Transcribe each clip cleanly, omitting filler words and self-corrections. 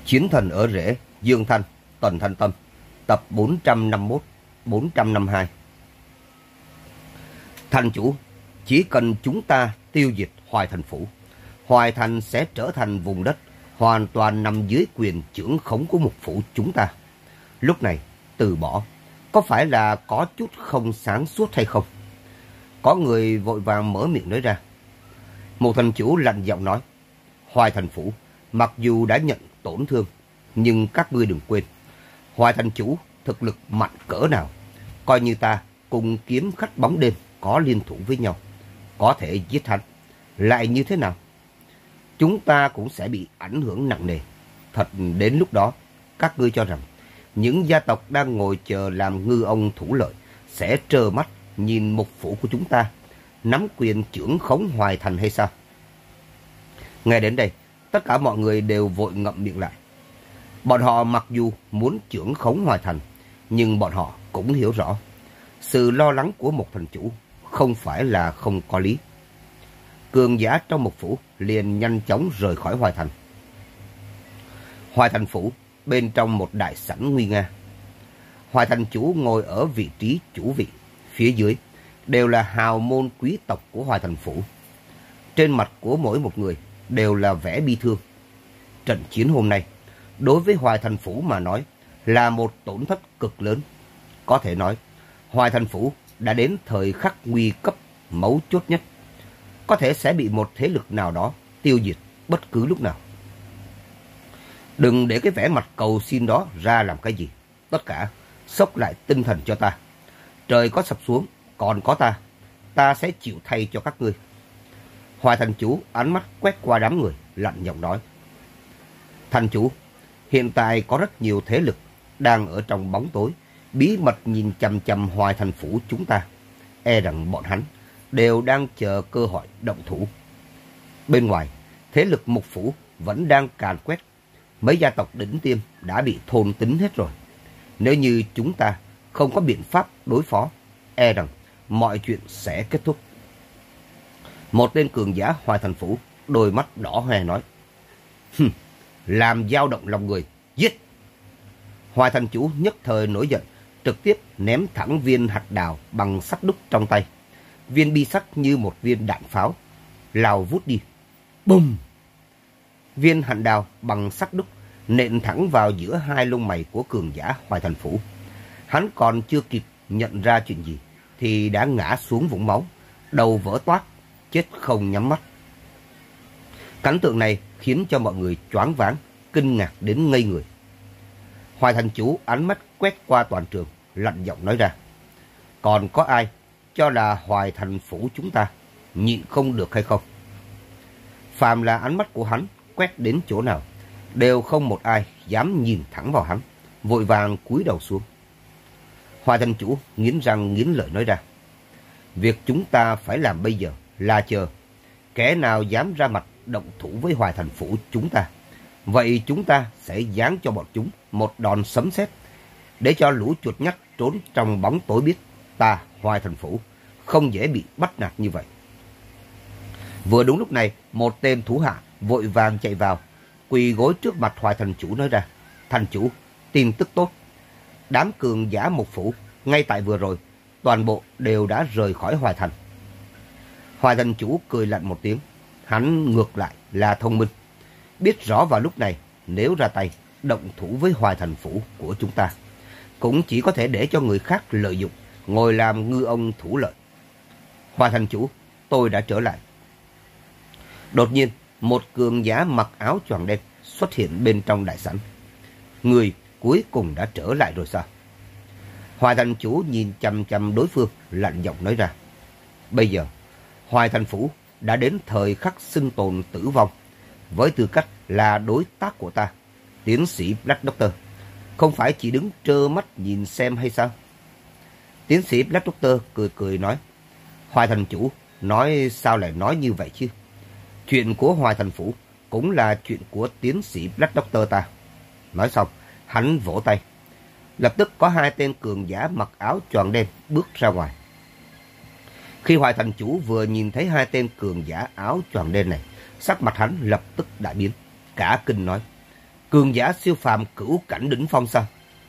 Chiến thần ở rễ, Dương Thanh, Tần Thanh Tâm, tập 451-452. Thành chủ, chỉ cần chúng ta tiêu diệt Hoài Thành Phủ, Hoài Thành sẽ trở thành vùng đất hoàn toàn nằm dưới quyền chưởng khống của một phủ chúng ta. Lúc này, từ bỏ, có phải là có chút không sáng suốt hay không? Có người vội vàng mở miệng nói ra. Một thành chủ lạnh giọng nói, Hoài Thành Phủ, mặc dù đã nhận tổn thương, nhưng các ngươi đừng quên, Hoài Thành Chủ thực lực mạnh cỡ nào, coi như ta cùng kiếm khách bóng đêm có liên thủ với nhau, có thể giết hắn, lại như thế nào? Chúng ta cũng sẽ bị ảnh hưởng nặng nề. Thật đến lúc đó, các ngươi cho rằng những gia tộc đang ngồi chờ làm ngư ông thủ lợi sẽ trơ mắt nhìn một phủ của chúng ta nắm quyền chưởng khống Hoài Thành hay sao? Nghe đến đây, tất cả mọi người đều vội ngậm miệng lại. Bọn họ mặc dù muốn chưởng khống Hoài Thành, nhưng bọn họ cũng hiểu rõ, sự lo lắng của một thành chủ không phải là không có lý. Cường giả trong một phủ liền nhanh chóng rời khỏi Hoài Thành. Hoài Thành Phủ bên trong một đại sảnh nguy nga. Hoài Thành Chủ ngồi ở vị trí chủ vị, phía dưới đều là hào môn quý tộc của Hoài Thành Phủ. Trên mặt của mỗi một người đều là vẻ bi thương. Trận chiến hôm nay đối với Hoài Thành Phủ mà nói là một tổn thất cực lớn. Có thể nói, Hoài Thành Phủ đã đến thời khắc nguy cấp mấu chốt nhất. Có thể sẽ bị một thế lực nào đó tiêu diệt bất cứ lúc nào. Đừng để cái vẻ mặt cầu xin đó ra làm cái gì. Tất cả xốc lại tinh thần cho ta. Trời có sập xuống, còn có ta. Ta sẽ chịu thay cho các ngươi. Hoài Thành Chủ ánh mắt quét qua đám người, lạnh giọng nói. Thành Chủ, hiện tại có rất nhiều thế lực đang ở trong bóng tối, bí mật nhìn chằm chằm Hoài Thành Phủ chúng ta. E rằng bọn hắn đều đang chờ cơ hội động thủ. Bên ngoài, thế lực mục phủ vẫn đang càn quét. Mấy gia tộc đỉnh tiêm đã bị thôn tính hết rồi. Nếu như chúng ta không có biện pháp đối phó, e rằng mọi chuyện sẽ kết thúc. Một tên cường giả Hoài Thành Phủ, đôi mắt đỏ hoe nói. Làm dao động lòng người, giết! Hoài Thành Chủ nhất thời nổi giận, trực tiếp ném thẳng viên hạt đào bằng sắt đúc trong tay. Viên bi sắt như một viên đạn pháo, lao vút đi. Bùm! Viên hạt đào bằng sắt đúc nện thẳng vào giữa hai lông mày của cường giả Hoài Thành Phủ. Hắn còn chưa kịp nhận ra chuyện gì thì đã ngã xuống vũng máu, đầu vỡ toác, chết không nhắm mắt. Cảnh tượng này khiến cho mọi người choáng váng, kinh ngạc đến ngây người. Hoài Thành Chủ ánh mắt quét qua toàn trường, lạnh giọng nói ra. Còn có ai cho là Hoài Thành Phủ chúng ta nhịn không được hay không? Phàm là ánh mắt của hắn quét đến chỗ nào, đều không một ai dám nhìn thẳng vào hắn, vội vàng cúi đầu xuống. Hoài Thành Chủ nghiến răng nghiến lợi nói ra. Việc chúng ta phải làm bây giờ là chờ kẻ nào dám ra mặt động thủ với Hoài Thành Phủ chúng ta. Vậy chúng ta sẽ giáng cho bọn chúng một đòn sấm sét, để cho lũ chuột nhắt trốn trong bóng tối biết ta Hoài Thành Phủ không dễ bị bắt nạt như vậy. Vừa đúng lúc này, một tên thủ hạ vội vàng chạy vào, quỳ gối trước mặt Hoài Thành Chủ nói ra. Thành Chủ, tin tức tốt. Đám cường giả một phủ ngay tại vừa rồi toàn bộ đều đã rời khỏi Hoài Thành. Hoài Thành Chủ cười lạnh một tiếng. Hắn ngược lại là thông minh, biết rõ vào lúc này nếu ra tay động thủ với Hoài Thành Phủ của chúng ta, cũng chỉ có thể để cho người khác lợi dụng, ngồi làm ngư ông thủ lợi. Hoài Thành Chủ, tôi đã trở lại. Đột nhiên, một cường giả mặc áo choàng đen xuất hiện bên trong đại sảnh. Người cuối cùng đã trở lại rồi sao? Hoài Thành Chủ nhìn chằm chằm đối phương, lạnh giọng nói ra. Bây giờ, Hoài Thành Phủ đã đến thời khắc sinh tồn tử vong. Với tư cách là đối tác của ta, tiến sĩ Black Doctor, không phải chỉ đứng trơ mắt nhìn xem hay sao? Tiến sĩ Black Doctor cười cười nói. Hoài Thành Chủ nói sao lại nói như vậy chứ? Chuyện của Hoài Thành Phủ cũng là chuyện của tiến sĩ Black Doctor ta. Nói xong, hắn vỗ tay. Lập tức có hai tên cường giả mặc áo choàng đen bước ra ngoài. Khi Hoài Thành Chủ vừa nhìn thấy hai tên cường giả áo choàng đen này, sắc mặt hắn lập tức đại biến, cả kinh nói. Cường giả siêu phàm cửu cảnh đỉnh phong sao?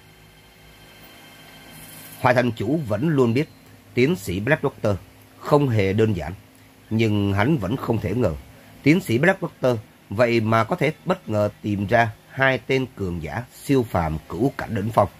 Hoài Thành Chủ vẫn luôn biết tiến sĩ Black Doctor không hề đơn giản, nhưng hắn vẫn không thể ngờ tiến sĩ Black Doctor vậy mà có thể bất ngờ tìm ra hai tên cường giả siêu phàm cửu cảnh đỉnh phong.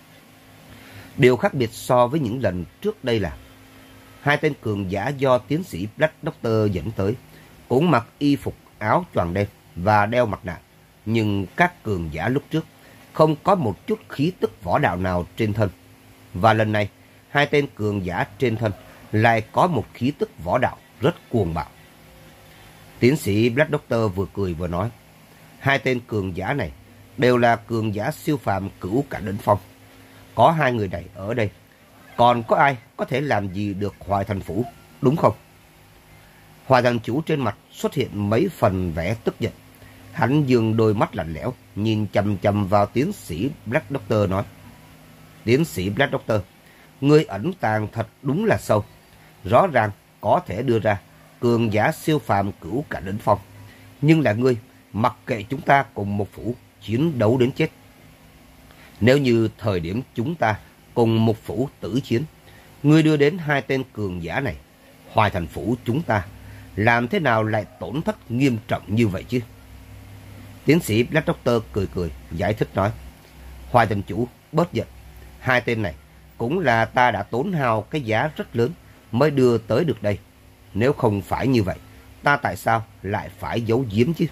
Điều khác biệt so với những lần trước đây là hai tên cường giả do tiến sĩ Black Doctor dẫn tới cũng mặc y phục áo choàng đen và đeo mặt nạ, nhưng các cường giả lúc trước không có một chút khí tức võ đạo nào trên thân. Và lần này, hai tên cường giả trên thân lại có một khí tức võ đạo rất cuồng bạo. Tiến sĩ Black Doctor vừa cười vừa nói, hai tên cường giả này đều là cường giả siêu phàm cửu cảnh đỉnh phong. Có hai người này ở đây, còn có ai có thể làm gì được Hoài Thành Phủ, đúng không? Hoài Thành Chủ trên mặt xuất hiện mấy phần vẻ tức giận. Hắn dương đôi mắt lạnh lẽo, nhìn chằm chằm vào tiến sĩ Black Doctor nói, tiến sĩ Black Doctor, ngươi ẩn tàng thật đúng là sâu. Rõ ràng có thể đưa ra cường giả siêu phàm cửu cảnh đỉnh phong, nhưng là ngươi mặc kệ chúng ta cùng một phủ chiến đấu đến chết. Nếu như thời điểm chúng ta cùng một phủ tử chiến, ngươi đưa đến hai tên cường giả này, Hoài Thành Phủ chúng ta làm thế nào lại tổn thất nghiêm trọng như vậy chứ? Tiến sĩ Black Doctor cười cười giải thích nói, Hoài Thành Chủ bớt giận, hai tên này cũng là ta đã tốn hao cái giá rất lớn mới đưa tới được đây. Nếu không phải như vậy, ta tại sao lại phải giấu giếm chứ?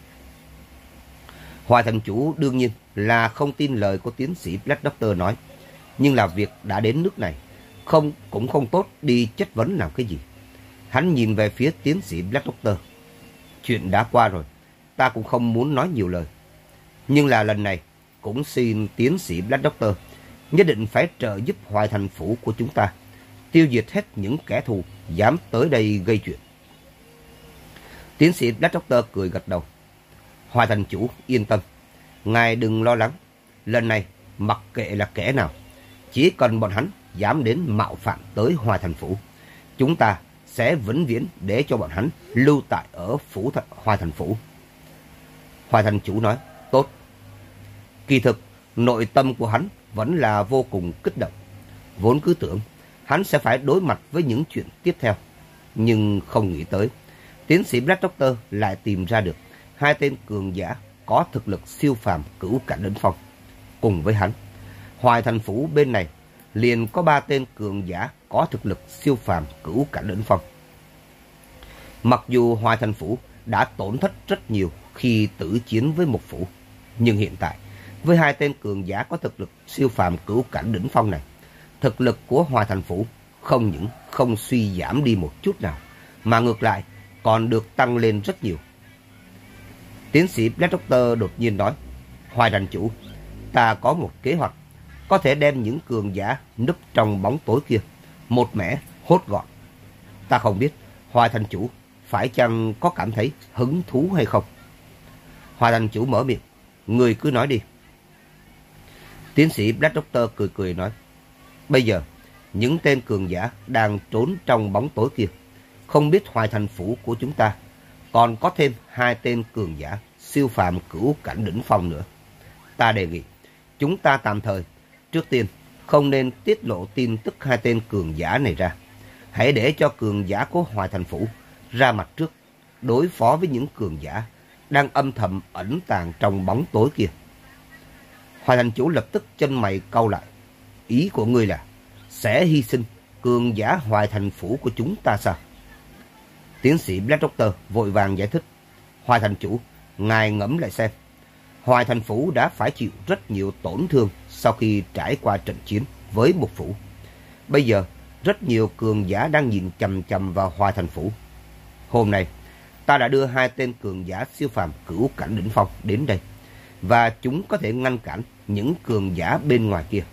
Hoài Thành Chủ đương nhiên là không tin lời của tiến sĩ Black Doctor nói, nhưng là việc đã đến nước này, cũng không tốt đi chất vấn làm cái gì. Hắn nhìn về phía tiến sĩ Black Doctor. Chuyện đã qua rồi, ta cũng không muốn nói nhiều lời. Nhưng là lần này, cũng xin tiến sĩ Black Doctor nhất định phải trợ giúp Hoài Thành Phủ của chúng ta, tiêu diệt hết những kẻ thù dám tới đây gây chuyện. Tiến sĩ Black Doctor cười gật đầu. Hoài Thành Chủ yên tâm, ngài đừng lo lắng. Lần này mặc kệ là kẻ nào, chỉ cần bọn hắn dám đến mạo phạm tới Hoài Thành Phủ, chúng ta sẽ vĩnh viễn để cho bọn hắn lưu tại ở Hoài Thành Phủ. Hoài Thành Chủ nói, tốt. Kỳ thực, nội tâm của hắn vẫn là vô cùng kích động. Vốn cứ tưởng hắn sẽ phải đối mặt với những chuyện tiếp theo, nhưng không nghĩ tới tiến sĩ Black Doctor lại tìm ra được hai tên cường giả có thực lực siêu phàm cửu cảnh đỉnh phong. Cùng với hắn, Hoài Thành Phủ bên này liền có ba tên cường giả có thực lực siêu phàm cửu cảnh đỉnh phong. Mặc dù Hoài Thành Phủ đã tổn thất rất nhiều khi tử chiến với một phủ, nhưng hiện tại với hai tên cường giả có thực lực siêu phàm cửu cảnh đỉnh phong này, thực lực của Hoài Thành Phủ không những không suy giảm đi một chút nào, mà ngược lại còn được tăng lên rất nhiều. Tiến sĩ Black Doctor đột nhiên nói, Hoài Thành Chủ, ta có một kế hoạch có thể đem những cường giả núp trong bóng tối kia một mẻ hốt gọn. Ta không biết Hoài Thành Chủ phải chăng có cảm thấy hứng thú hay không? Hoài Thành Chủ mở miệng, người cứ nói đi. Tiến sĩ Black Doctor cười cười nói, bây giờ những tên cường giả đang trốn trong bóng tối kia không biết Hoài Thành Phủ của chúng ta còn có thêm hai tên cường giả siêu phàm cửu cảnh đỉnh phong nữa. Ta đề nghị chúng ta tạm thời trước tiên không nên tiết lộ tin tức hai tên cường giả này ra. Hãy để cho cường giả của Hoài Thành Phủ ra mặt trước, đối phó với những cường giả đang âm thầm ẩn tàng trong bóng tối kia. Hoài Thành Chủ lập tức chân mày cau lại. Ý của ngươi là sẽ hy sinh cường giả Hoài Thành Phủ của chúng ta sao? Tiến sĩ Black Doctor vội vàng giải thích. Hoài Thành Chủ, ngài ngẫm lại xem. Hoài Thành Phủ đã phải chịu rất nhiều tổn thương sau khi trải qua trận chiến với một phủ. Bây giờ, rất nhiều cường giả đang nhìn chằm chằm vào Hoài Thành Phủ. Hôm nay, ta đã đưa hai tên cường giả siêu phàm cửu cảnh đỉnh phong đến đây, và chúng có thể ngăn cản những cường giả bên ngoài kia.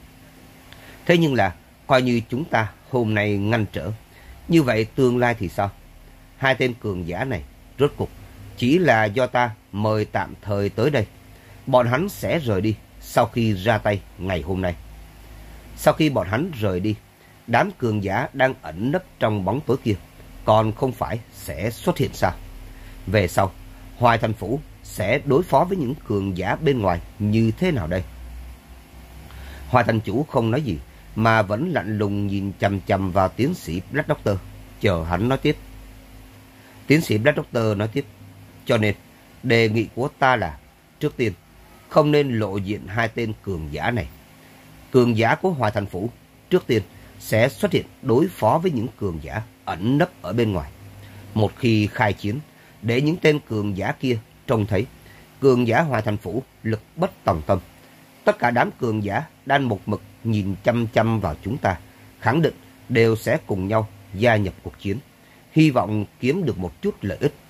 Thế nhưng là, coi như chúng ta hôm nay ngăn trở, như vậy tương lai thì sao? Hai tên cường giả này rốt cuộc chỉ là do ta mời tạm thời tới đây. Bọn hắn sẽ rời đi sau khi ra tay ngày hôm nay. Sau khi bọn hắn rời đi, đám cường giả đang ẩn nấp trong bóng tối kia còn không phải sẽ xuất hiện sao? Về sau, Hoài Thành Phủ sẽ đối phó với những cường giả bên ngoài như thế nào đây? Hoài thành chủ không nói gì, mà vẫn lạnh lùng nhìn chằm chằm vào tiến sĩ Black Doctor, chờ hắn nói tiếp. Tiến sĩ Black Doctor nói tiếp, cho nên đề nghị của ta là, trước tiên, không nên lộ diện hai tên cường giả này. Cường giả của Hoài thành phủ, trước tiên, sẽ xuất hiện đối phó với những cường giả ẩn nấp ở bên ngoài. Một khi khai chiến, để những tên cường giả kia trông thấy, cường giả Hoài thành phủ lực bất tòng tâm. Tất cả đám cường giả đang một mực nhìn chăm chăm vào chúng ta, khẳng định đều sẽ cùng nhau gia nhập cuộc chiến, hy vọng kiếm được một chút lợi ích.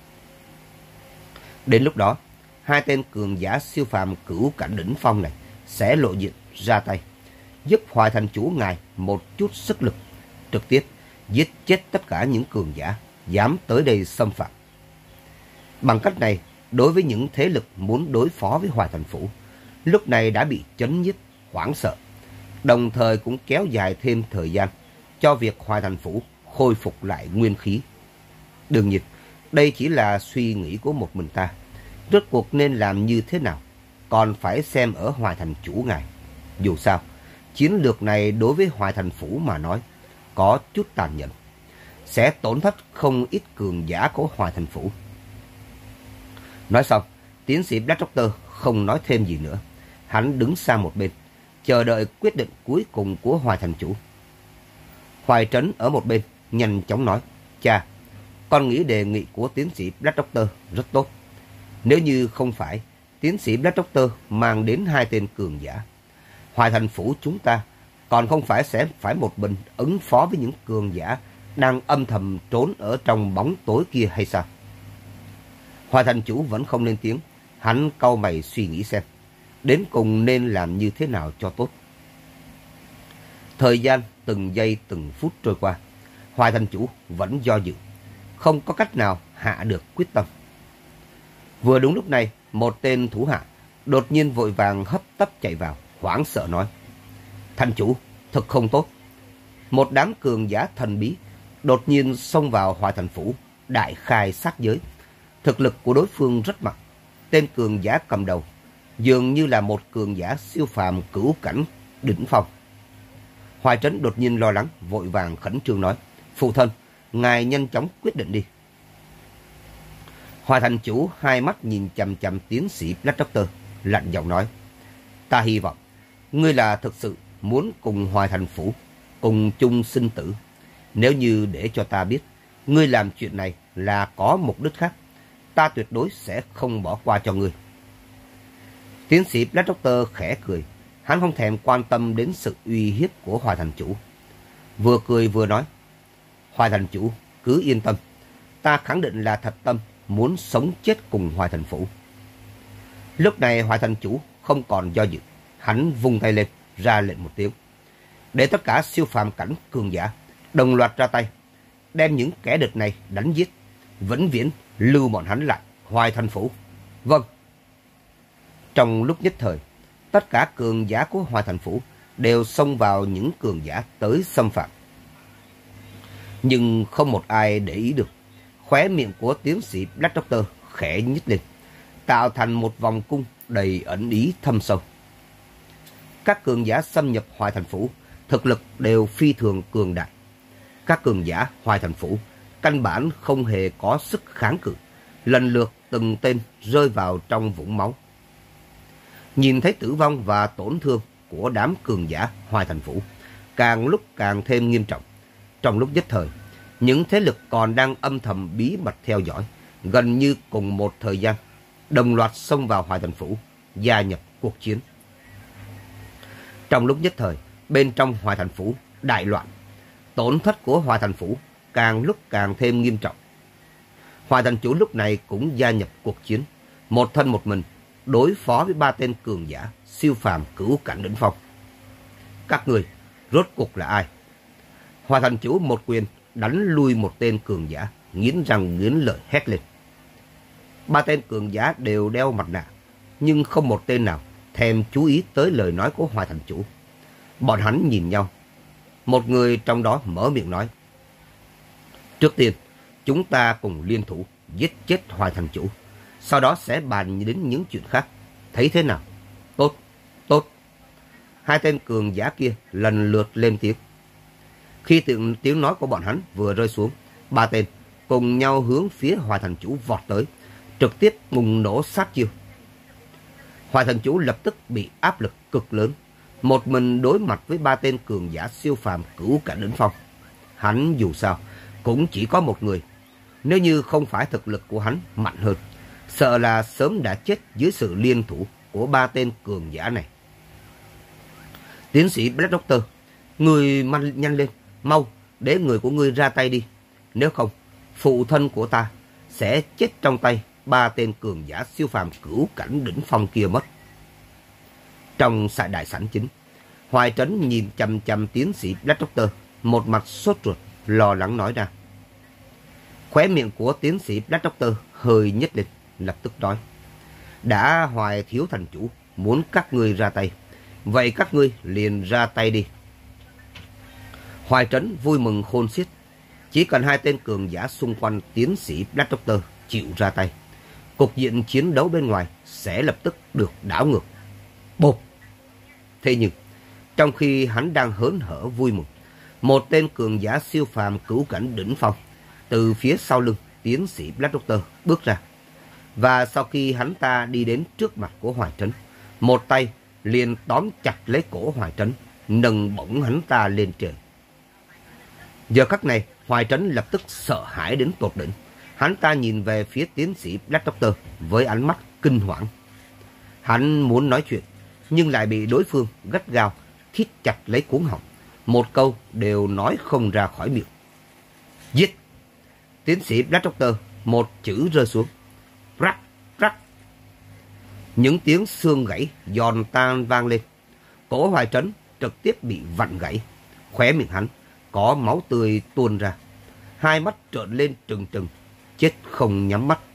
Đến lúc đó, hai tên cường giả siêu phàm cửu cảnh đỉnh phong này sẽ lộ diện ra tay, giúp Hoài thành chủ ngài một chút sức lực, trực tiếp giết chết tất cả những cường giả dám tới đây xâm phạm. Bằng cách này, đối với những thế lực muốn đối phó với Hoài thành phủ, lúc này đã bị chấn nhiếp, hoảng sợ, đồng thời cũng kéo dài thêm thời gian cho việc Hoài thành phủ khôi phục lại nguyên khí. Đương nhiên, đây chỉ là suy nghĩ của một mình ta. Rốt cuộc nên làm như thế nào, còn phải xem ở Hoài thành chủ ngài. Dù sao, chiến lược này đối với Hoài thành phủ mà nói, có chút tàn nhẫn, sẽ tổn thất không ít cường giả của Hoài thành phủ. Nói xong, tiến sĩ Black Doctor không nói thêm gì nữa. Hắn đứng sang một bên, chờ đợi quyết định cuối cùng của Hoài thành chủ. Hoài Trấn ở một bên, nhanh chóng nói, cha, con nghĩ đề nghị của tiến sĩ Black Doctor rất tốt. Nếu như không phải tiến sĩ Black Doctor mang đến hai tên cường giả, Hoài thành phủ chúng ta còn không phải sẽ phải một mình ứng phó với những cường giả đang âm thầm trốn ở trong bóng tối kia hay sao? Hoài thành chủ vẫn không lên tiếng. Hắn cau mày suy nghĩ xem, đến cùng nên làm như thế nào cho tốt. Thời gian từng giây từng phút trôi qua, Hoài thành chủ vẫn do dự, không có cách nào hạ được quyết tâm. Vừa đúng lúc này, một tên thủ hạ đột nhiên vội vàng hấp tấp chạy vào, hoảng sợ nói, thành chủ, thật không tốt. Một đám cường giả thần bí đột nhiên xông vào Hoài thành phủ, đại khai sát giới. Thực lực của đối phương rất mạnh. Tên cường giả cầm đầu dường như là một cường giả siêu phàm cửu cảnh đỉnh phong. Hoài Trấn đột nhiên lo lắng, vội vàng khẩn trương nói, phụ thân, ngài nhanh chóng quyết định đi. Hoài thành chủ hai mắt nhìn chằm chằm tiến sĩ Black Doctor, lạnh giọng nói, ta hy vọng ngươi là thực sự muốn cùng Hoài thành phủ cùng chung sinh tử. Nếu như để cho ta biết ngươi làm chuyện này là có mục đích khác, ta tuyệt đối sẽ không bỏ qua cho ngươi. Tiến sĩ Black Doctor khẽ cười. Hắn không thèm quan tâm đến sự uy hiếp của Hoài thành chủ. Vừa cười vừa nói, Hoài thành chủ cứ yên tâm, ta khẳng định là thật tâm muốn sống chết cùng Hoài thành phủ. Lúc này Hoài thành chủ không còn do dự. Hắn vung tay lên, ra lệnh một tiếng, để tất cả siêu phàm cảnh cường giả đồng loạt ra tay, đem những kẻ địch này đánh giết, vĩnh viễn lưu bọn hắn lại Hoài thành phủ. Vâng. Trong lúc nhất thời, tất cả cường giả của Hoài thành phủ đều xông vào những cường giả tới xâm phạm. Nhưng không một ai để ý được. Khóe miệng của tiến sĩ Black Doctor khẽ nhếch lên, tạo thành một vòng cung đầy ẩn ý thâm sâu. Các cường giả xâm nhập Hoài thành phủ thực lực đều phi thường cường đại. Các cường giả Hoài thành phủ căn bản không hề có sức kháng cự, lần lượt từng tên rơi vào trong vũng máu. Nhìn thấy tử vong và tổn thương của đám cường giả Hoài thành phủ càng lúc càng thêm nghiêm trọng. Trong lúc nhất thời, những thế lực còn đang âm thầm bí mật theo dõi, gần như cùng một thời gian, đồng loạt xông vào Hoài thành phủ, gia nhập cuộc chiến. Trong lúc nhất thời, bên trong Hoài thành phủ đại loạn, tổn thất của Hoài thành phủ càng lúc càng thêm nghiêm trọng. Hoài thành chủ lúc này cũng gia nhập cuộc chiến, một thân một mình đối phó với 3 tên cường giả siêu phàm cửu cảnh đỉnh phong. Các người rốt cuộc là ai? Hoài thành chủ một quyền đánh lui một tên cường giả, nghiến răng nghiến lợi hét lên. 3 tên cường giả đều đeo mặt nạ, nhưng không một tên nào thèm chú ý tới lời nói của Hoài thành chủ. Bọn hắn nhìn nhau. Một người trong đó mở miệng nói, trước tiên chúng ta cùng liên thủ giết chết Hoài thành chủ. Sau đó sẽ bàn đến những chuyện khác. Thấy thế nào? Tốt, tốt. Hai tên cường giả kia lần lượt lên tiếng. Khi tiếng nói của bọn hắn vừa rơi xuống, ba tên cùng nhau hướng phía Hoài Thành Chủ vọt tới, trực tiếp bùng nổ sát chiêu. Hoài Thành Chủ lập tức bị áp lực cực lớn, một mình đối mặt với ba tên cường giả siêu phàm cửu cảnh đỉnh phong. Hắn dù sao cũng chỉ có một người, nếu như không phải thực lực của hắn mạnh hơn, sợ là sớm đã chết dưới sự liên thủ của ba tên cường giả này. Tiến sĩ Black Doctor, người nhanh lên, mau để người của ngươi ra tay đi, nếu không phụ thân của ta sẽ chết trong tay ba tên cường giả siêu phàm cửu cảnh đỉnh phong kia mất. Trong đại sảnh chính, Hoài Trấn nhìn chằm chằm tiến sĩ Black Doctor, một mặt sốt ruột, lo lắng nói ra. Khóe miệng của tiến sĩ Black Doctor hơi nhếch lên, lập tức nói. Đã Hoài thiếu thành chủ muốn các ngươi ra tay, vậy các ngươi liền ra tay đi. Hoài Trấn vui mừng khôn xiết. Chỉ cần hai tên cường giả xung quanh tiến sĩ Black Doctor chịu ra tay, cục diện chiến đấu bên ngoài sẽ lập tức được đảo ngược. Bộp! Thế nhưng, trong khi hắn đang hớn hở vui mừng, một tên cường giả siêu phàm cửu cảnh đỉnh phong từ phía sau lưng tiến sĩ Black Doctor bước ra. Và sau khi hắn ta đi đến trước mặt của Hoài Trấn, một tay liền tóm chặt lấy cổ Hoài Trấn, nâng bổng hắn ta lên trời. Giờ khắc này, Hoài Trấn lập tức sợ hãi đến tột đỉnh. Hắn ta nhìn về phía tiến sĩ Black Doctor với ánh mắt kinh hoảng. Hắn muốn nói chuyện, nhưng lại bị đối phương gắt gao thít chặt lấy cuống họng, một câu đều nói không ra khỏi miệng. Giết! Tiến sĩ Black Doctor một chữ rơi xuống. Rắc, rắc. Những tiếng xương gãy giòn tan vang lên. Cổ Hoài Trấn trực tiếp bị vặn gãy. Khóe miệng hắn có máu tươi tuôn ra. Hai mắt trợn lên trừng trừng, chết không nhắm mắt.